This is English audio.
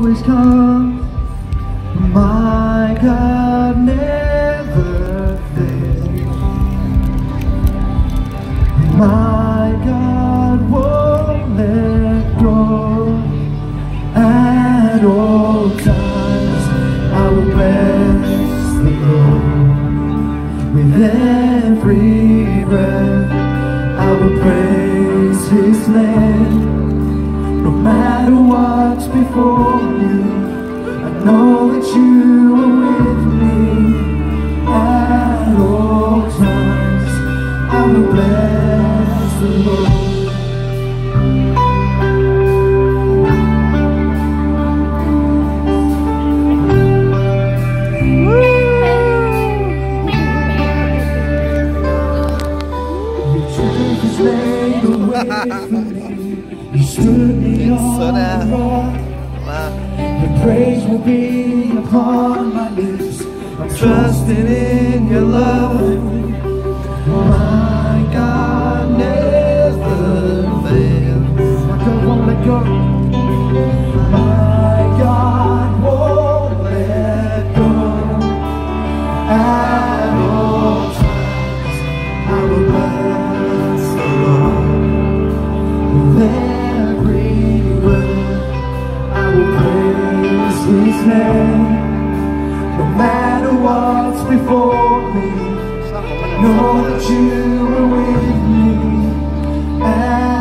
always comes. My God never fails. My God won't let go. At all times I will bless the Lord. With every breath I will praise His name. No matter what's before you, I know that you are with me. At all times I will bless the Lord. You stood me on the rock. Your praise will be upon my lips. I'm trusting in your love. My God never fails. My God won't let go. My God won't let go. At all times I will bless the Lord. With every word I will praise His name. No matter what's before me, know that you are with me.